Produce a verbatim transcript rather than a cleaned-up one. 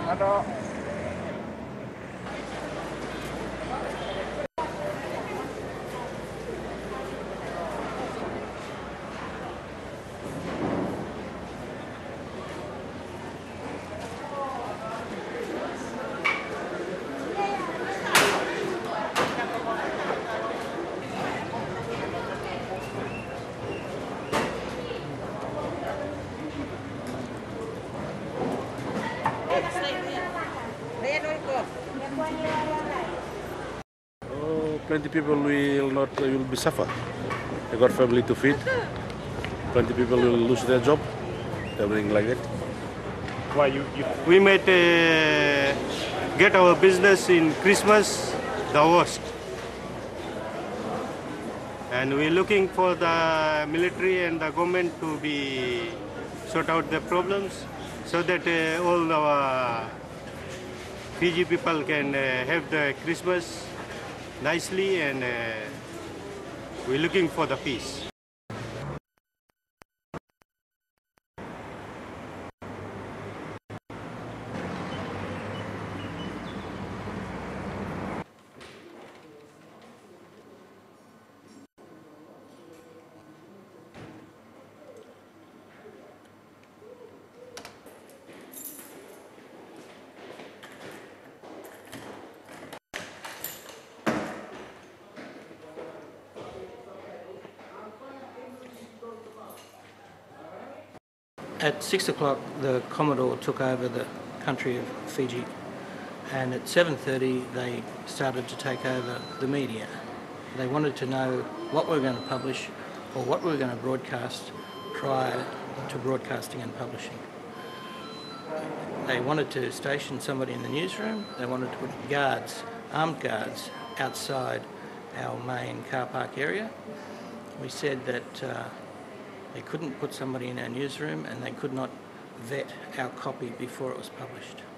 Oh, plenty people will not will be suffer. They got family to feed. Plenty people will lose their job. Everything like that. Why you? you we might uh, get our business in Christmas the worst, and we're looking for the military and the government to be sort out the problems so that uh, all our Fiji people can uh, have the Christmas nicely, and uh, we're looking for the peace. At six o'clock, the Commodore took over the country of Fiji, and at seven thirty they started to take over the media. They wanted to know what we were going to publish or what we were going to broadcast prior to broadcasting and publishing. They wanted to station somebody in the newsroom. They wanted to put guards, armed guards, outside our main car park area. We said that uh, they couldn't put somebody in our newsroom and they could not vet our copy before it was published.